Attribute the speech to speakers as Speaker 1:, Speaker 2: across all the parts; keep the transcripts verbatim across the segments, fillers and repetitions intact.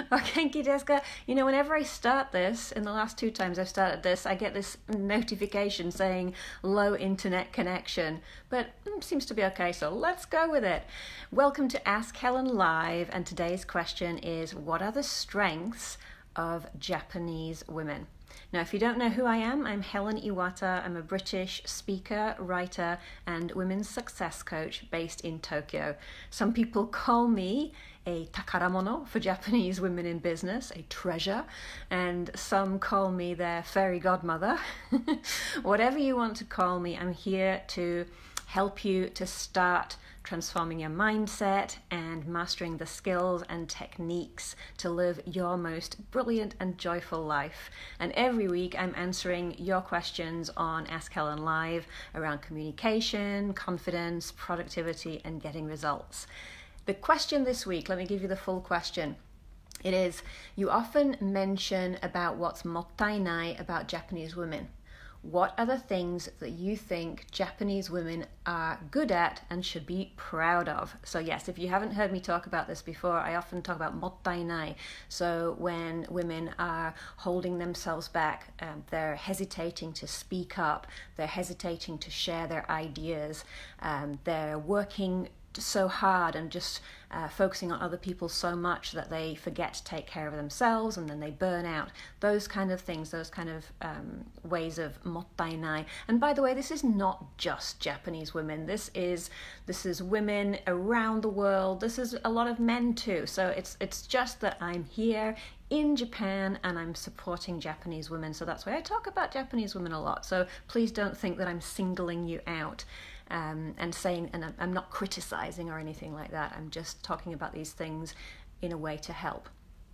Speaker 1: O genki desu ka? You know, whenever I start this, in the last two times I've started this, I get this notification saying low internet connection, but mm, seems to be okay, so let's go with it. Welcome to Ask Helen Live, and today's question is, what are the strengths of Japanese women? Now, if you don't know who I am, I'm Helen Iwata. I'm a British speaker, writer, and women's success coach based in Tokyo. Some people call me a takaramono for Japanese women in business, a treasure, and some call me their fairy godmother. Whatever you want to call me, I'm here to help you to start transforming your mindset and mastering the skills and techniques to live your most brilliant and joyful life. And every week I'm answering your questions on Ask Helen Live around communication, confidence, productivity, and getting results. The question this week, let me give you the full question. It is, you often mention about what's mottainai about Japanese women. What are the things that you think Japanese women are good at and should be proud of? So yes, if you haven't heard me talk about this before, I often talk about mottainai. So when women are holding themselves back, um, they're hesitating to speak up, they're hesitating to share their ideas, um, they're working so hard and just uh, focusing on other people so much that they forget to take care of themselves, and then they burn out. Those kind of things, those kind of um, ways of mottainai. And by the way, this is not just Japanese women. This is this is women around the world. This is a lot of men too. So it's it's just that I'm here in Japan and I'm supporting Japanese women. So that's why I talk about Japanese women a lot. So please don't think that I'm singling you out. Um, and saying, and I'm not criticizing or anything like that. I'm just talking about these things in a way to help.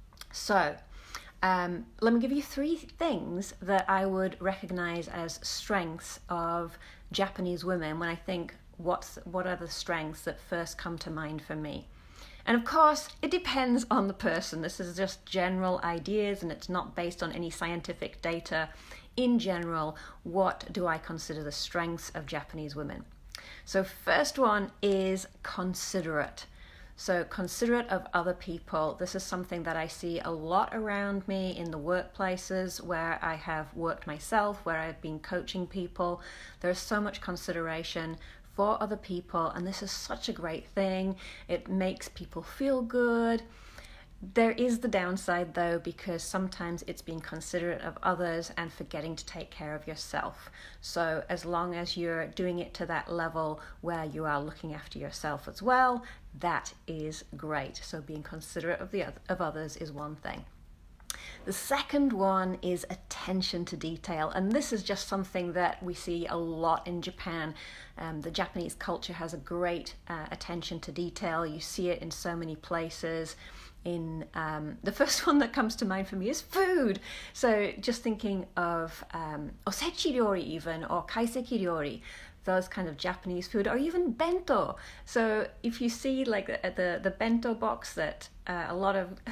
Speaker 1: So um, let me give you three things that I would recognize as strengths of Japanese women when I think what's what are the strengths that first come to mind for me. And of course, it depends on the person. This is just general ideas and it's not based on any scientific data. In general, what do I consider the strengths of Japanese women? So first one is considerate. So considerate of other people. This is something that I see a lot around me in the workplaces where I have worked myself, where I've been coaching people. There's so much consideration for other people, and this is such a great thing. It makes people feel good. There is the downside though, because sometimes it's being considerate of others and forgetting to take care of yourself. So as long as you're doing it to that level where you are looking after yourself as well, that is great. So being considerate of the other, of others is one thing. The second one is attention to detail, and this is just something that we see a lot in Japan. Um, the Japanese culture has a great uh, attention to detail. You see it in so many places. In um, the first one that comes to mind for me is food. So just thinking of um, osechi ryori even, or kaiseki ryori, those kind of Japanese food, or even bento. So if you see like the the, the bento box that uh, a lot of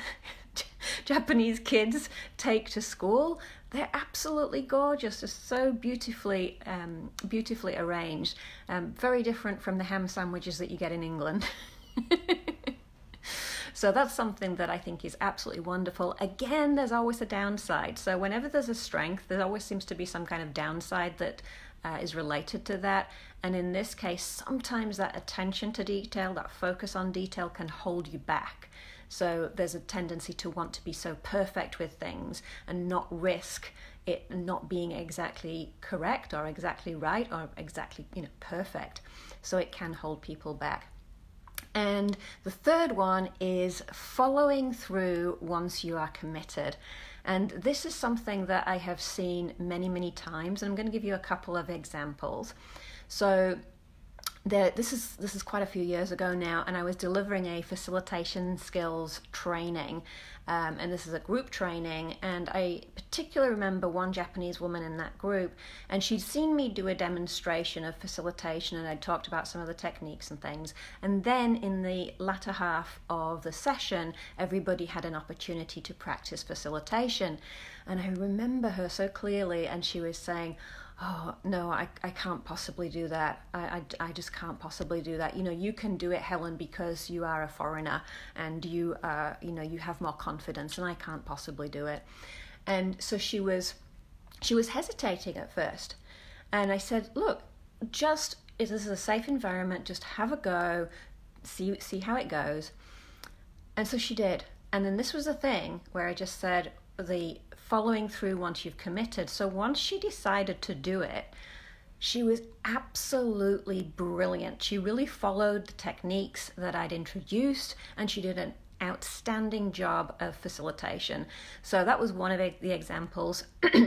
Speaker 1: Japanese kids take to school, they're absolutely gorgeous. They're so beautifully um, beautifully arranged. Um, very different from the ham sandwiches that you get in England. So that's something that I think is absolutely wonderful. Again, there's always a downside. So whenever there's a strength, there always seems to be some kind of downside that uh, is related to that. And in this case, sometimes that attention to detail, that focus on detail can hold you back. So there's a tendency to want to be so perfect with things and not risk it not being exactly correct or exactly right or exactly, you know, perfect. So it can hold people back. And the third one is following through once you are committed. And this is something that I have seen many, many times. And I'm going to give you a couple of examples. So there, this is this is quite a few years ago now, and I was delivering a facilitation skills training. Um, and this is a group training, and I particularly remember one Japanese woman in that group, and she'd seen me do a demonstration of facilitation, and I'd talked about some of the techniques and things, and then in the latter half of the session, everybody had an opportunity to practice facilitation, and I remember her so clearly, and she was saying, oh no, I, I can't possibly do that. I, I, I just can't possibly do that. You know, you can do it, Helen, because you are a foreigner and you are, you know, you have more confidence, and I can't possibly do it. And so she was, she was hesitating at first. And I said, look, just, this is a safe environment, just have a go, see, see how it goes. And so she did. And then this was a thing where I just said, the following through once you've committed. So once she decided to do it, she was absolutely brilliant. She really followed the techniques that I'd introduced, and she did an outstanding job of facilitation. So that was one of the examples,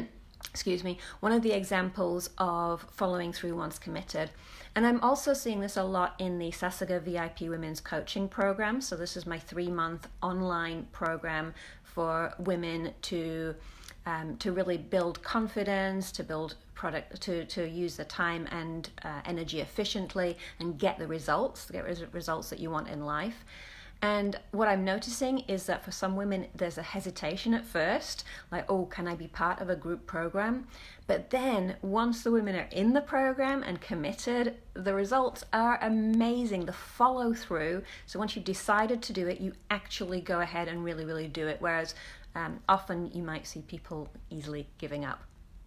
Speaker 1: excuse me, one of the examples of following through once committed. And I'm also seeing this a lot in the Sasuga V I P Women's Coaching Program. So this is my three-month online program for women to um, to really build confidence, to build product, to to use the time and uh, energy efficiently, and get the results, get res- results that you want in life. And what I'm noticing is that for some women, there's a hesitation at first, like, oh, can I be part of a group program? But then once the women are in the program and committed, the results are amazing, the follow through. So once you've decided to do it, you actually go ahead and really, really do it. Whereas um, often you might see people easily giving up.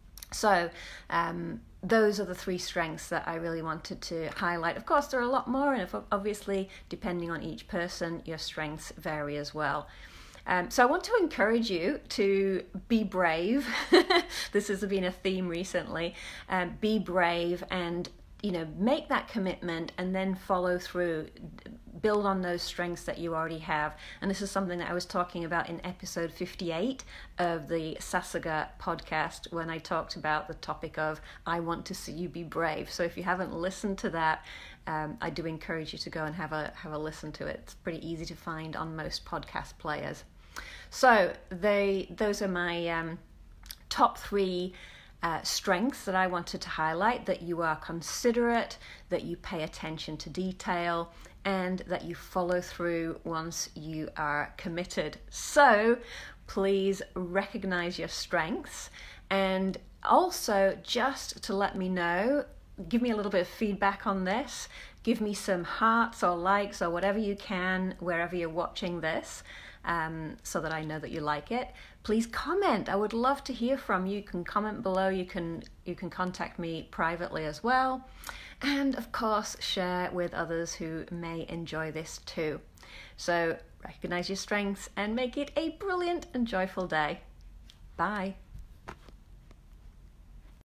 Speaker 1: So um, those are the three strengths that I really wanted to highlight. Of course, there are a lot more, and if, obviously, depending on each person, your strengths vary as well. Um, so I want to encourage you to be brave. This has been a theme recently. Um, be brave and, you know, make that commitment and then follow through. Build on those strengths that you already have. And this is something that I was talking about in episode fifty-eight of the Sasuga podcast, when I talked about the topic of I want to see you be brave. So if you haven't listened to that, um, I do encourage you to go and have a have a listen to it. It's pretty easy to find on most podcast players. So they those are my um, top three Uh, strengths that I wanted to highlight: that you are considerate, that you pay attention to detail, and that you follow through once you are committed. So please recognize your strengths, and also just to let me know, give me a little bit of feedback on this. Give me some hearts or likes or whatever you can wherever you're watching this, um, so that I know that you like it. Please comment. I would love to hear from you. You can comment below. You can you can contact me privately as well. And of course, share with others who may enjoy this too. So recognize your strengths and make it a brilliant and joyful day. Bye.